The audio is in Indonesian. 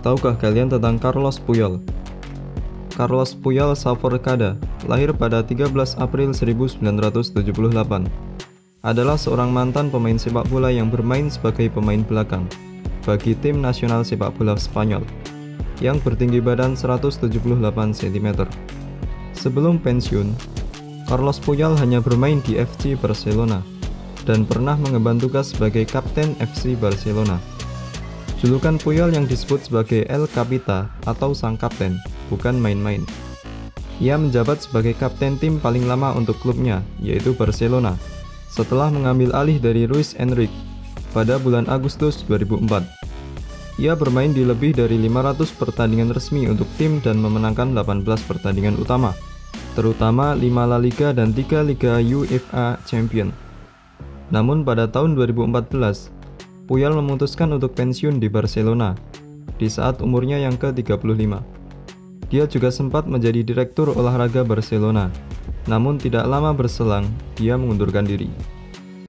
Tahukah kalian tentang Carlos Puyol? Carlos Puyol Saforcada, lahir pada 13 April 1978, adalah seorang mantan pemain sepak bola yang bermain sebagai pemain belakang bagi tim nasional sepak bola Spanyol yang bertinggi badan 178 cm. Sebelum pensiun, Carlos Puyol hanya bermain di FC Barcelona dan pernah mengemban tugas sebagai kapten FC Barcelona. Julukan Puyol yang disebut sebagai El Capita atau Sang Kapten bukan main-main. Ia menjabat sebagai kapten tim paling lama untuk klubnya, yaitu Barcelona, setelah mengambil alih dari Luis Enrique pada bulan Agustus 2004. Ia bermain di lebih dari 500 pertandingan resmi untuk tim dan memenangkan 18 pertandingan utama, terutama 5 La Liga dan 3 Liga UEFA Champions. Namun pada tahun 2014, Puyol memutuskan untuk pensiun di Barcelona di saat umurnya yang ke-35. Dia juga sempat menjadi direktur olahraga Barcelona, namun tidak lama berselang dia mengundurkan diri.